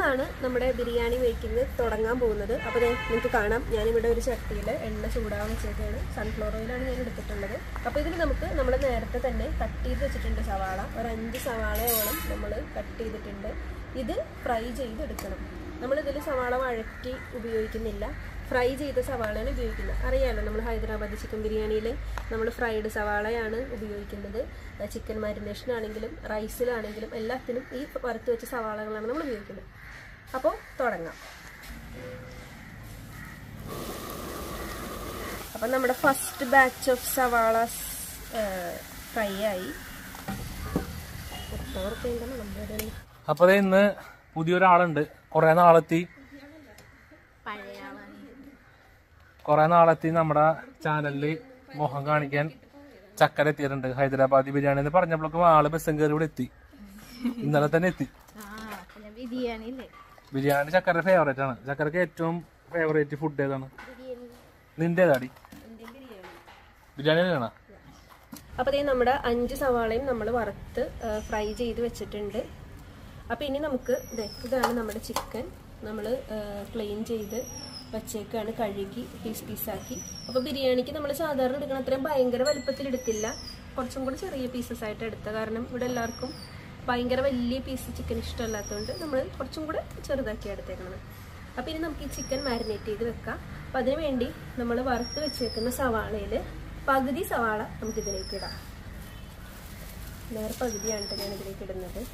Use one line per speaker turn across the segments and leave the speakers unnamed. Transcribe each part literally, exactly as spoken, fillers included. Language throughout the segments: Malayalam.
നിന്നാണ് നമ്മുടെ ബിരിയാണി മേക്കിംഗ് തുടങ്ങാൻ പോകുന്നത്. അപ്പോൾ നിങ്ങൾക്ക് കാണാം, ഞാനിവിടെ ഒരു ചട്ടിയിൽ എണ്ണ ചൂടാൻ വെച്ചേക്കാണ്. സൺഫ്ലവർ ഓയിലാണ് ഞാൻ എടുത്തിട്ടുള്ളത്. അപ്പോൾ ഇതിൽ നമുക്ക് നമ്മൾ നേരത്തെ തന്നെ കട്ട് ചെയ്ത് വെച്ചിട്ടുണ്ട് സവാള. ഒരു അഞ്ച് സവാളയോളം നമ്മൾ കട്ട് ചെയ്തിട്ടുണ്ട്. ഇത് ഫ്രൈ ചെയ്തെടുക്കണം. നമ്മളിതിൽ സവാള വഴറ്റി ഉപയോഗിക്കുന്നില്ല, ഫ്രൈ ചെയ്ത സവാളയാണ് ഉപയോഗിക്കുന്നത്. അറിയാമല്ലോ, നമ്മൾ ഹൈദരാബാദി ചിക്കൻ ബിരിയാണിയിൽ നമ്മൾ ഫ്രൈഡ് സവാളയാണ് ഉപയോഗിക്കുന്നത്. ചിക്കൻ മാരിനേഷനാണെങ്കിലും റൈസിലാണെങ്കിലും എല്ലാത്തിനും ഈ വറുത്ത് വെച്ച സവാളകളാണ് നമ്മൾ ഉപയോഗിക്കുന്നത്. അപ്പോൾ തുടങ്ങാം. അപ്പം നമ്മുടെ ഫസ്റ്റ് ബാച്ച് ഓഫ് സവാള ഫ്രൈ ആയി.
അപ്പോൾ ഇന്ന് പുതിയൊരാളുണ്ട്. കുറേ നാളെത്തി കുറെ നാളെത്തി നമ്മുടെ ചാനലിൽ മോഹം കാണിക്കാൻ ചക്കര എത്തിയിട്ടുണ്ട്. ഹൈദരാബാദി ബിരിയാണി എന്ന് പറഞ്ഞപ്പോഴേക്കും ആള് ബസ്സും കയറി ഇവിടെ എത്തി. ഇന്നലെ തന്നെ എത്തി. ബിരിയാണി ചക്കര ഫേവറേറ്റ് ആണ്. ചക്കരക്ക് ഏറ്റവും ഫേവറേറ്റ് ഫുഡ് ഏതാണ്? നിന്റെ ഏതാടി? ബിരിയാണി തന്നെയാണോ?
അപ്പോൾ നമ്മുടെ അഞ്ച് സവാളയും നമ്മൾ വറുത്ത് ഫ്രൈ ചെയ്ത് വെച്ചിട്ടുണ്ട്. അപ്പോൾ ഇനി നമുക്ക് ഇതാണ് നമ്മുടെ ചിക്കൻ. നമ്മൾ ക്ലീൻ ചെയ്ത് വച്ചേക്കാണ്, കഴുകി പീസ് പീസാക്കി. അപ്പോൾ ബിരിയാണിക്ക് നമ്മൾ സാധാരണ എടുക്കണം അത്രയും ഭയങ്കര വലുപ്പത്തിൽ എടുത്തില്ല, കുറച്ചും കൂടി ചെറിയ പീസസ് ആയിട്ട് എടുത്ത. കാരണം ഇവിടെ എല്ലാവർക്കും ഭയങ്കര വലിയ പീസ് ചിക്കൻ ഇഷ്ടമല്ലാത്തതുകൊണ്ട് നമ്മൾ കുറച്ചും കൂടെ ചെറുതാക്കി എടുത്തേക്കണം. അപ്പോൾ ഇനി നമുക്ക് ഈ ചിക്കൻ മാരിനേറ്റ് ചെയ്ത് വെക്കാം. അപ്പം അതിന് വേണ്ടി നമ്മൾ വറുത്ത് വെച്ചേക്കുന്ന സവാളയിൽ പകുതി സവാള നമുക്കിതിലേക്ക് ഇടാം. നേരെ പകുതിയാണ് ഞാൻ ഇതിലേക്ക് ഇടുന്നത്.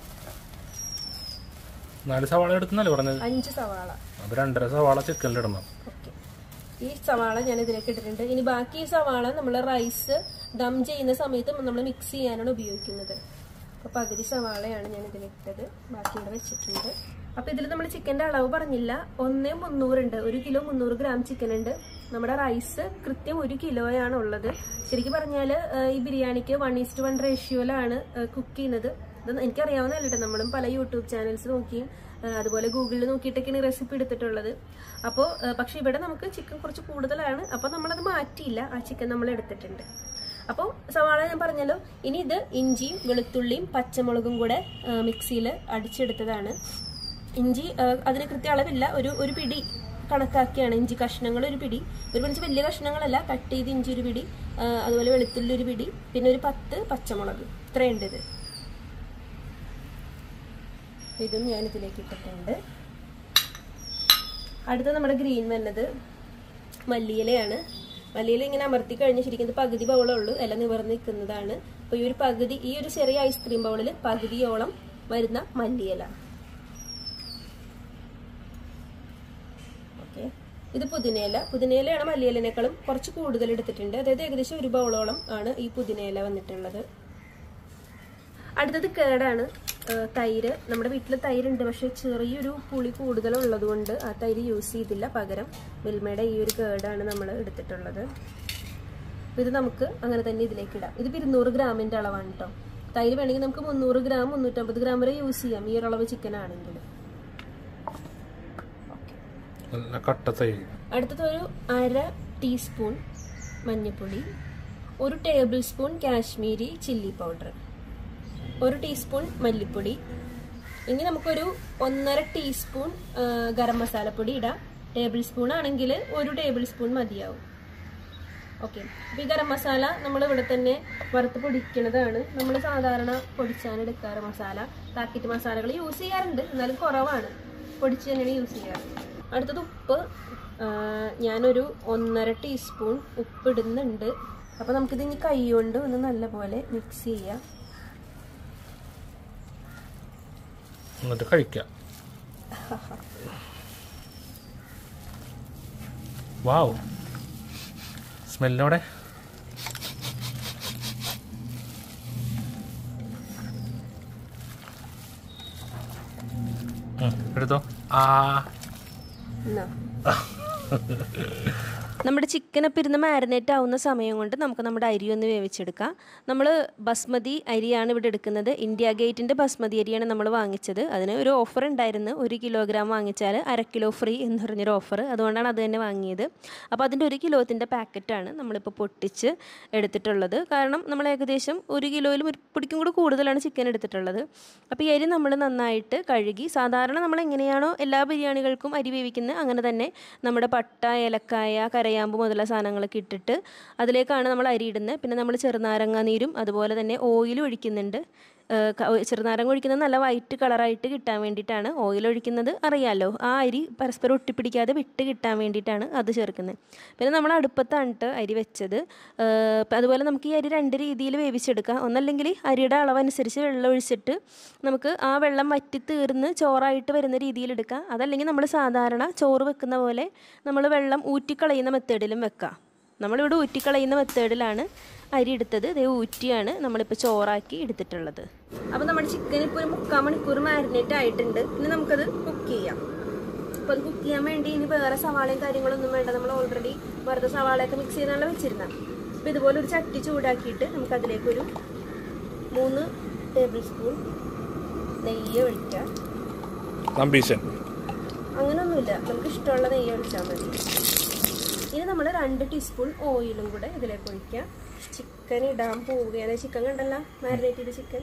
നാല് സവാള എടുക്കുന്നല്ലേ പറഞ്ഞത്?
അഞ്ച് സവാള.
അപ്പൊ രണ്ടര സവാള ചിക്കനിലിടണം.
ഓക്കെ, ഈ സവാള ഞാൻ ഇതിലേക്ക് ഇട്ടിട്ടുണ്ട്. ഇനി ബാക്കി ഈ സവാള നമ്മൾ റൈസ് ദം ചെയ്യുന്ന സമയത്ത് നമ്മൾ മിക്സ് ചെയ്യാനാണ് ഉപയോഗിക്കുന്നത്. അപ്പോൾ പകുതി സവാളയാണ് ഞാൻ ഇതിലിട്ടത്, ബാക്കി ഇവിടെ വെച്ചിട്ടുണ്ട്. അപ്പോൾ ഇതിൽ നമ്മൾ ചിക്കൻ്റെ അളവ് പറഞ്ഞില്ല. ഒന്നേ മുന്നൂറുണ്ട്, ഒരു കിലോ മുന്നൂറ് ഗ്രാം ചിക്കൻ ഉണ്ട്. നമ്മുടെ റൈസ് കൃത്യം ഒരു കിലോയാണ് ഉള്ളത്. ശരിക്കും പറഞ്ഞാൽ ഈ ബിരിയാണിക്ക് വൺ ഈസ്റ്റ് വൺ റേഷ്യോയിലാണ് കുക്ക് ചെയ്യുന്നത്. ഇത് എനിക്കറിയാവുന്നതല്ല കേട്ടോ, നമ്മളും പല യൂട്യൂബ് ചാനൽസ് നോക്കിയും അതുപോലെ ഗൂഗിളിൽ നോക്കിയിട്ടൊക്കെയാണ് റെസിപ്പി എടുത്തിട്ടുള്ളത്. അപ്പോൾ പക്ഷെ ഇവിടെ നമുക്ക് ചിക്കൻ കുറച്ച് കൂടുതലാണ്. അപ്പോൾ നമ്മളത് മാറ്റിയില്ല, ആ ചിക്കൻ നമ്മൾ എടുത്തിട്ടുണ്ട്. അപ്പോൾ സവാള ഞാൻ പറഞ്ഞല്ലോ. ഇനി ഇത് ഇഞ്ചിയും വെളുത്തുള്ളിയും പച്ചമുളകും കൂടെ മിക്സിയിൽ അടിച്ചെടുത്തതാണ്. ഇഞ്ചി അതിന് കൃത്യ അളവില്ല, ഒരു ഒരു പിടി കണക്കാക്കിയാണ് ഇഞ്ചി കഷ്ണങ്ങൾ. ഒരു പിടി, ഒരു പിടിച്ച് വലിയ കഷ്ണങ്ങളല്ല, കട്ട് ചെയ്ത് ഇഞ്ചി ഒരു പിടി, അതുപോലെ വെളുത്തുള്ളി ഒരു പിടി, പിന്നെ ഒരു പത്ത് പച്ചമുളക്, ഇത്രയുണ്ട് ഇത്. ഇതും ഞാൻ ഇതിലേക്ക് ഇട്ടിട്ടുണ്ട്. അടുത്ത നമ്മുടെ ഗ്രീൻ വന്നത് മല്ലിയിലയാണ്. മല്ലിയില ഇങ്ങനെ അമർത്തി കഴിഞ്ഞ് ശരിക്കും ഇത് പകുതി ബൗളേ ഉള്ളൂ, ഇല നിവർന്ന് നിൽക്കുന്നതാണ്. അപ്പോൾ ഈ ഒരു പകുതി, ഈ ഒരു ചെറിയ ഐസ്ക്രീം ബൗളിൽ പകുതിയോളം വരുന്ന മല്ലിയില. ഓക്കെ, ഇത് പുതിനയില. പുതിനയിലയാണ് മല്ലിയിലേക്കാളും കുറച്ച് കൂടുതൽ എടുത്തിട്ടുണ്ട്. അതായത് ഏകദേശം ഒരു ബൗളോളം ആണ് ഈ പുതിനയില വന്നിട്ടുള്ളത്. അടുത്തത് കേടാണ്, തൈര്. നമ്മുടെ വീട്ടിൽ തൈരുണ്ട്, പക്ഷെ ചെറിയൊരു പുളി കൂടുതലുള്ളത് കൊണ്ട് ആ തൈര് യൂസ് ചെയ്തില്ല. പകരം മിൽമയുടെ ഈ ഒരു കേടാണ് നമ്മൾ എടുത്തിട്ടുള്ളത്. ഇത് നമുക്ക് അങ്ങനെ തന്നെ ഇതിലേക്ക് ഇടാം. ഇത് ഇരുന്നൂറ് ഗ്രാമിൻ്റെ അളവാണ് കേട്ടോ. തൈര് വേണമെങ്കിൽ നമുക്ക് മുന്നൂറ് ഗ്രാം മുന്നൂറ്റമ്പത് ഗ്രാം വരെ യൂസ് ചെയ്യാം ഈ ഒരളവ് ചിക്കൻ ആണെങ്കിൽ. അടുത്തത് ഒരു അര ടീസ്പൂൺ മഞ്ഞൾപ്പൊടി, ഒരു tablespoon Kashmiri chilli powder, ഒരു ടീസ്പൂൺ മല്ലിപ്പൊടി. ഇനി നമുക്കൊരു ഒന്നര ടീസ്പൂൺ ഗരം മസാലപ്പൊടി ഇടാം. ടേബിൾ സ്പൂൺ ആണെങ്കിൽ ഒരു ടേബിൾ സ്പൂൺ മതിയാവും. ഓക്കെ, അപ്പോൾ ഈ ഗരം മസാല നമ്മൾ ഇവിടെ തന്നെ വറുത്ത് പൊടിക്കുന്നതാണ്. നമ്മൾ സാധാരണ പൊടിച്ചാണ് എടുക്കാറ് മസാല. പാക്കറ്റ് മസാലകൾ യൂസ് ചെയ്യാറുണ്ട്, എന്നാലും കുറവാണ്, പൊടിച്ച് തന്നെയാണ് യൂസ് ചെയ്യാറ്. അടുത്തത് ഉപ്പ്. ഞാനൊരു ഒന്നര ടീസ്പൂൺ ഉപ്പ് ഇടുന്നുണ്ട്. അപ്പോൾ നമുക്കിത് ഇനി കൈ കൊണ്ട് ഒന്ന് നല്ലപോലെ മിക്സ് ചെയ്യാം,
എന്നിട്ട് കഴിക്കാം. വാവ്, സ്മെല്ലോടെ എടുത്തോ. ആ
നമ്മുടെ ചിക്കനൊപ്പം ഇരുന്ന് മാരിനേറ്റ് ആവുന്ന സമയം കൊണ്ട് നമുക്ക് നമ്മുടെ അരി ഒന്ന് വേവിച്ചെടുക്കാം. നമ്മൾ ബസ്മതി അരിയാണ് ഇവിടെ എടുക്കുന്നത്. ഇന്ത്യ ഗേറ്റിൻ്റെ ബസ്മതി അരിയാണ് നമ്മൾ വാങ്ങിച്ചത്. അതിന് ഒരു ഓഫർ ഉണ്ടായിരുന്നു, ഒരു കിലോഗ്രാം വാങ്ങിച്ചാൽ അര കിലോ ഫ്രീ എന്ന് പറഞ്ഞൊരു ഓഫർ. അതുകൊണ്ടാണ് അത് തന്നെ വാങ്ങിയത്. അപ്പോൾ അതിൻ്റെ ഒരു കിലോത്തിൻ്റെ പാക്കറ്റാണ് നമ്മളിപ്പോൾ പൊട്ടിച്ച് എടുത്തിട്ടുള്ളത്. കാരണം നമ്മൾ ഏകദേശം ഒരു കിലോയിലും ഒരു പിടിക്കും കൂടി കൂടുതലാണ് ചിക്കൻ എടുത്തിട്ടുള്ളത്. അപ്പോൾ ഈ അരി നമ്മൾ നന്നായിട്ട് കഴുകി, സാധാരണ നമ്മൾ എങ്ങനെയാണോ എല്ലാ ബിരിയാണികൾക്കും അരി വേവിക്കുന്നത് അങ്ങനെ തന്നെ നമ്മുടെ പട്ട, ഏലക്കായ, കരയാമ്പ് മുതലുള്ള സാധനങ്ങളൊക്കെ ഇട്ടിട്ട് അതിലേക്കാണ് നമ്മൾ അരി ഇടുന്നത്. പിന്നെ നമ്മൾ ചെറുനാരങ്ങ നീരും അതുപോലെ തന്നെ ഓയിലും ഒഴിക്കുന്നുണ്ട്. ചെറുനാരങ്ങ ഒഴിക്കുന്നത് നല്ല വൈറ്റ് കളറായിട്ട് കിട്ടാൻ വേണ്ടിയിട്ടാണ്. ഓയിൽ ഒഴിക്കുന്നത് അറിയാമല്ലോ, ആ അരി പരസ്പരം ഒട്ടിപ്പിടിക്കാതെ വിട്ട് കിട്ടാൻ വേണ്ടിയിട്ടാണ് അത് ചേർക്കുന്നത്. പിന്നെ നമ്മൾ അടുപ്പത്താണ് അരി വെച്ചത്. അതുപോലെ നമുക്ക് ഈ അരി രണ്ട് രീതിയിൽ വേവിച്ചെടുക്കാം. ഒന്നല്ലെങ്കിൽ അരിയുടെ അളവനുസരിച്ച് വെള്ളം ഒഴിച്ചിട്ട് നമുക്ക് ആ വെള്ളം വറ്റി തീർന്ന് ചോറായിട്ട് വരുന്ന രീതിയിലെടുക്കാം. അതല്ലെങ്കിൽ നമ്മൾ സാധാരണ ചോറ് വെക്കുന്ന പോലെ നമ്മൾ വെള്ളം ഊറ്റിക്കളയുന്ന മെത്തേഡിലും വെക്കാം. നമ്മളിവിടെ ഊറ്റിക്കളയുന്ന മെത്തേഡിലാണ് അരി എടുത്തത്. ഇതേ ഊറ്റിയാണ് നമ്മളിപ്പോൾ ചോറാക്കി എടുത്തിട്ടുള്ളത്. അപ്പോൾ നമ്മുടെ ചിക്കൻ ഇപ്പോൾ ഒരു മുക്കാൽ മണിക്കൂർ മാരിനേറ്റ് ആയിട്ടുണ്ട്. ഇനി നമുക്കത് കുക്ക് ചെയ്യാം. അപ്പോൾ അത് കുക്ക് ചെയ്യാൻ വേണ്ടി ഇനി വേറെ സവാളയും കാര്യങ്ങളൊന്നും വേണ്ട. നമ്മൾ ഓൾറെഡി വെറുതെ സവാളയൊക്കെ മിക്സ് ചെയ്താണ് വെച്ചിരുന്നത്. അപ്പോൾ ഇതുപോലെ ഒരു ചട്ടി ചൂടാക്കിയിട്ട് നമുക്കതിലേക്കൊരു മൂന്ന് ടേബിൾ സ്പൂൺ നെയ്യ് ഒഴിക്കാം. അങ്ങനെയൊന്നുമില്ല, നമുക്ക് ഇഷ്ടമുള്ള നെയ്യ് ഒഴിച്ചാൽ മതി. ഇനി നമ്മൾ രണ്ട് ടീസ്പൂൺ ഓയിലും കൂടെ ഇതിലേക്ക് ഒഴിക്കാം. ചിക്കൻ ഇടാൻ പോവുകയാണ്. ചിക്കൻ കണ്ടല്ല, മാരിനേറ്റ് ചെയ്ത ചിക്കൻ.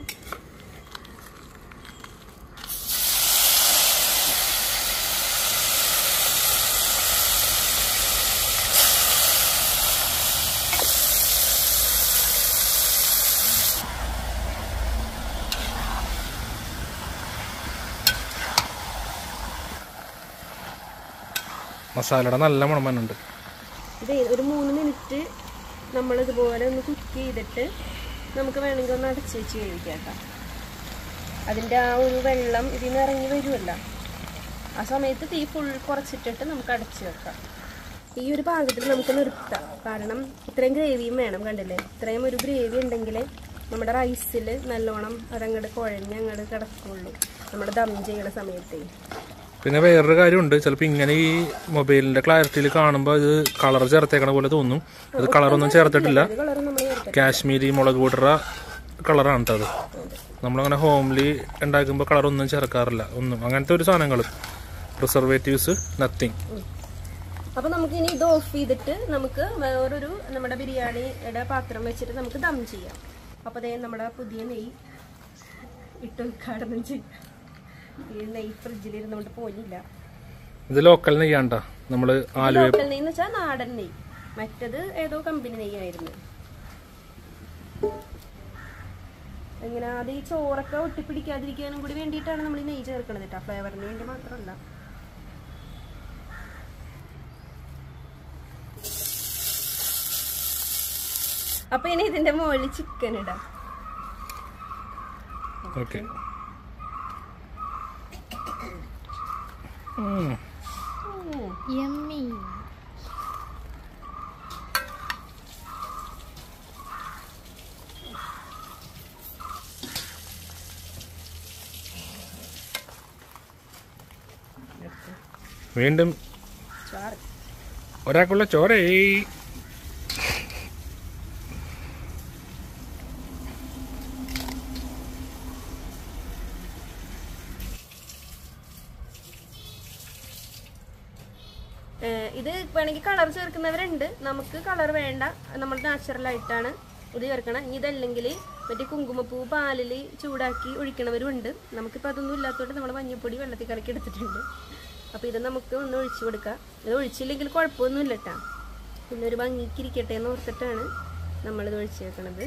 മസാലയുടെ നല്ല മണമനുണ്ട്.
ഇത് ഒരു മൂന്ന് മിനിറ്റ് നമ്മൾ ഇതുപോലെ ഒന്ന് കുക്ക് ചെയ്തിട്ട് നമുക്ക് വേണമെങ്കിൽ ഒന്ന് അടച്ച് വെച്ച് കഴിക്കാം. അതിൻ്റെ ആ ഒരു വെള്ളം ഇതിൽ നിന്ന് ഇറങ്ങി വരുമല്ലോ, ആ സമയത്ത് തീ ഫുൾ കുറച്ചിട്ടിട്ട് നമുക്ക് അടച്ച് വെക്കാം. ഈ ഒരു പാകത്തിൽ നമുക്ക് നിർത്താം. കാരണം ഇത്രയും ഗ്രേവിയും വേണം. കണ്ടില്ലേ, ഇത്രയും ഒരു ഗ്രേവി ഉണ്ടെങ്കിൽ നമ്മുടെ റൈസിൽ നല്ലോണം അതങ്ങോട്ട് കുഴഞ്ഞ് അങ്ങോട്ട് കിടക്കുള്ളൂ നമ്മുടെ ദം ചെയ്യണ സമയത്ത്.
പിന്നെ വേറൊരു കാര്യമുണ്ട്, ചിലപ്പോൾ ഇങ്ങനെ ഈ മൊബൈലിന്റെ ക്ലാരിറ്റിയിൽ കാണുമ്പോൾ ഇത് കളർ ചേർത്തേക്കണ പോലെ തോന്നും. അത് കളറൊന്നും ചേർത്തിട്ടില്ല, കാശ്മീരി മുളക് പൊടിയുടെ കളറാണ് കേട്ടോ. അത് നമ്മളങ്ങനെ ഹോംലി ഉണ്ടാക്കുമ്പോൾ കളറൊന്നും ചേർക്കാറില്ല, ഒന്നും അങ്ങനത്തെ ഒരു സാധനങ്ങൾ, പ്രിസർവേറ്റീവ്സ്, നത്തിങ്.
അപ്പോൾ നമുക്ക് ഇനി ഇത് ഓഫ് ചെയ്തിട്ട് നമുക്ക് വേറൊരു നമ്മുടെ ബിരിയാണിയുടെ പാത്രം വെച്ചിട്ട് നമുക്ക് ദം ചെയ്യാം. അപ്പോൾ അതേ നമ്മുടെ പുതിയ നെയ്യ് ഇട്ട് ഉദ്ഘാടനം ചെയ്യാം. ഈ നെയ്യ് ഫ്രിഡ്ജിലിരുന്നുകൊണ്ട് പോയില്ല.
ഇത് ലോക്കൽ നെയ്യാണ്ടാ, നമ്മള്
ലോക്കൽ നെയ്യ് എന്ന് വെച്ചാൽ നാടൻ നെയ്യ്. മറ്റത് ഏതോ കമ്പനി നെയ്യായിരുന്നു. എങ്ങനെ അത് ഈ ചോറൊക്കെ ഒട്ടിപ്പിടിക്കാതിരിക്കാനും കൂടി വേണ്ടിയിട്ടാണ് നമ്മൾ ഈ നെയ്യ് ചേർക്കണത് കേട്ടോ, ഫ്ലേവറിന് വേണ്ടി മാത്രമല്ല. അപ്പൊ ഇനി ഇതിന്റെ മുകളിൽ ചിക്കൻ ഇടാം.
ഓക്കെ.
Yummy.
വീണ്ടും ഒരാൾക്കുള്ള ചോരേ.
ഇത് വേണമെങ്കിൽ കളർ ചേർക്കുന്നവരുണ്ട്, നമുക്ക് കളർ വേണ്ട, നമ്മൾ നാച്ചുറൽ ആയിട്ടാണ് ഇത് ചേർക്കണം. ഇനി ഇതല്ലെങ്കിൽ മറ്റേ കുങ്കുമപ്പൂ പാലിൽ ചൂടാക്കി ഒഴിക്കണവരും ഉണ്ട്. നമുക്കിപ്പോൾ അതൊന്നും ഇല്ലാത്തതുകൊണ്ട് നമ്മൾ മഞ്ഞപ്പൊടി വെള്ളത്തിൽ കലക്കി എടുത്തിട്ടുണ്ട്. അപ്പോൾ ഇത് നമുക്ക് ഒന്ന് ഒഴിച്ചു കൊടുക്കാം. ഇത് ഒഴിച്ചില്ലെങ്കിൽ കുഴപ്പമൊന്നുമില്ല കേട്ടോ, പിന്നെ ഒരു ഭംഗിക്കിരിക്കട്ടെ എന്ന് ഓർത്തിട്ടാണ് നമ്മളിത് ഒഴിച്ചു വെക്കണത്.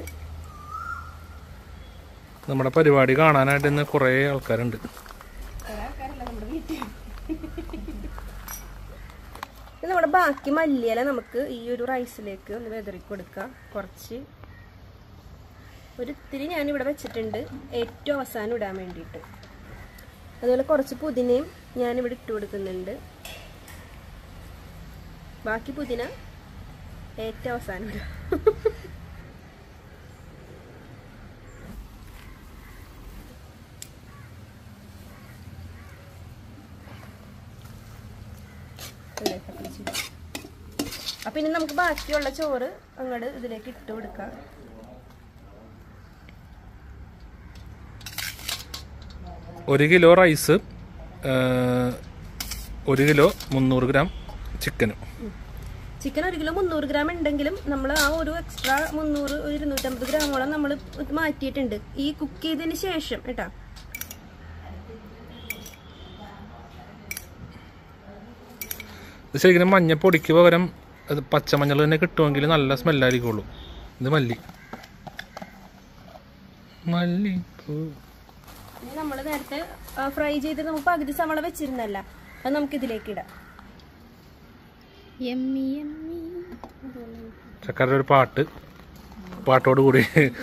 നമ്മുടെ പരിപാടി കാണാനായിട്ട് ഇന്ന് കുറേ ആൾക്കാരുണ്ട്.
കുറേ ആൾക്കാരല്ല, നമ്മുടെ വീട്ടിൽ. നമ്മുടെ ബാക്കി മല്ലിയില നമുക്ക് ഈ ഒരു റൈസിലേക്ക് ഒന്ന് വെതറി കൊടുക്കാം. കുറച്ച് ഒരിത്തിരി ഞാനിവിടെ വെച്ചിട്ടുണ്ട് ഏറ്റവും അവസാനം ഇടാൻ വേണ്ടിയിട്ട്. അതുപോലെ കുറച്ച് പുതിനയും ഞാനിവിടെ ഇട്ട് കൊടുക്കുന്നുണ്ട്. ബാക്കി പുതിന ഏറ്റവും അവസാനം ഇടാം. അപ്പൊ ഇനി നമുക്ക് ബാക്കിയുള്ള ചോറ് അങ്ങോട്ട് ഇതിലേക്ക് ഇട്ട് കൊടുക്കാം.
ഒരു കിലോ റൈസ്, ഒരു കിലോ മുന്നൂറ് ഗ്രാം ചിക്കനും.
ചിക്കൻ ഒരു കിലോ മുന്നൂറ് ഗ്രാം ഉണ്ടെങ്കിലും നമ്മൾ ആ ഒരു എക്സ്ട്രാ മുന്നൂറ് ഒരു ഇരുന്നൂറ്റമ്പത് ഗ്രാമോളം നമ്മൾ മാറ്റിയിട്ടുണ്ട് ഈ കുക്ക് ചെയ്തതിന് ശേഷം കേട്ടാ.
ശരിക്കും മഞ്ഞപ്പൊടിക്ക് പകരം പച്ചമഞ്ഞൾ തന്നെ കിട്ടുമെങ്കിൽ നല്ല സ്മെല്ലായിരിക്കുള്ളൂ. ഇത് മല്ലി മല്ലി
നമ്മൾ നേരത്തെ ഫ്രൈ ചെയ്തിട്ട് നമുക്ക് പകുതി സവാള വെച്ചിരുന്നല്ല, അത് നമുക്ക് ഇതിലേക്ക് ഇടാം.
ചക്കര ഒരു പാട്ട് പാട്ടോട് കൂടി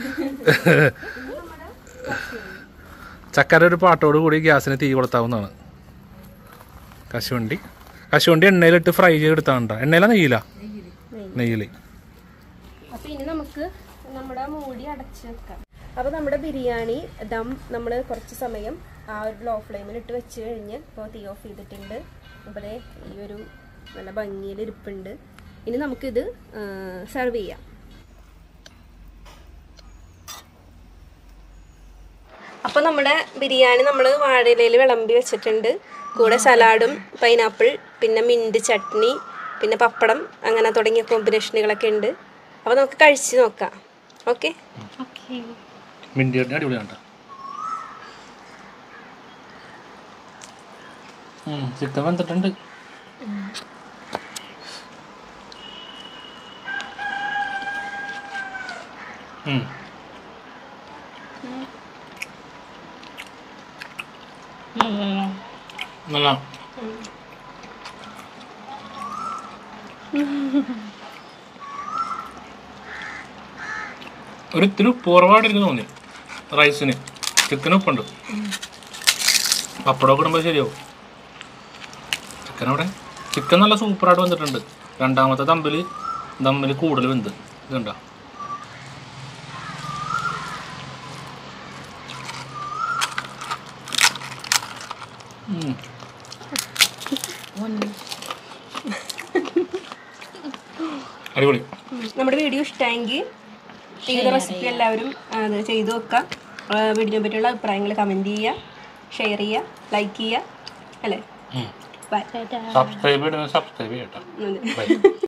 ചക്കര ഒരു പാട്ടോട് കൂടി ഗ്യാസിന് തീ കൊടുത്താവുന്നതാണ്. കശുവണ്ടി കശുവണ്ടി എണ്ണയിലിട്ട് ഫ്രൈ ചെയ്തെടുത്താണ്ട. എണ്ണയില നെയ്യില നെയ്യില്.
അപ്പൊ ഇനി നമുക്ക് നമ്മുടെ മൂടി അടച്ചു വെക്കാം. അപ്പോൾ നമ്മുടെ ബിരിയാണി ദം നമ്മൾ കുറച്ച് സമയം ആ ഒരു ലോ ഫ്ലെയിമിൽ ഇട്ട് വെച്ച് കഴിഞ്ഞ് ഇപ്പോൾ തീ ഓഫ് ചെയ്തിട്ടുണ്ട്. അപ്പോൾ ഈ ഒരു നല്ല ഭംഗിയിൽ ഇരിപ്പുണ്ട്. ഇനി നമുക്കിത് സെർവ് ചെയ്യാം. അപ്പോൾ നമ്മുടെ ബിരിയാണി നമ്മൾ വാഴയിലയിൽ വിളമ്പി വെച്ചിട്ടുണ്ട്. കൂടെ സലാഡും പൈനാപ്പിൾ പിന്നെ മിൻറ്റ് ചട്നി പിന്നെ പപ്പടം അങ്ങനെ തുടങ്ങിയ കോമ്പിനേഷനുകളൊക്കെ ഉണ്ട്. അപ്പോൾ നമുക്ക് കഴിച്ച് നോക്കാം. ഓക്കെ ഓക്കെ
അടിപൊളിയാണ്. ചിക്കൻ വന്നിട്ടുണ്ട്. നല്ല ഒരു ഇത്തിരി ഉപ്പുറവായിട്ട് തോന്നി റൈസിന്. ചിക്കൻ ഉപ്പുണ്ട്, പപ്പടമൊക്കെ ഇടുമ്പോൾ ശരിയാവും. ചിക്കൻ അവിടെ ചിക്കൻ നല്ല സൂപ്പറായിട്ട് വന്നിട്ടുണ്ട്. രണ്ടാമത്തെ ദമ്മിൽ ദമ്മിൽ കൂടുതൽ വെന്ത് ഇതുണ്ടോ. അടിപൊളി.
നമ്മുടെ വീഡിയോ ഇഷ്ടമെങ്കിൽ ഈ റെസിപ്പി എല്ലാവരും അത് ചെയ്തു നോക്കുക. വീഡിയോയെ പറ്റിയുള്ള അഭിപ്രായങ്ങൾ കമൻറ്റ് ചെയ്യുക, ഷെയർ ചെയ്യുക, ലൈക്ക് ചെയ്യുക അല്ലേ. ബൈ.
സബ്സ്ക്രൈബ് ചെയ്യണം. സബ്സ്ക്രൈബ് ചെയ്യട്ടോ.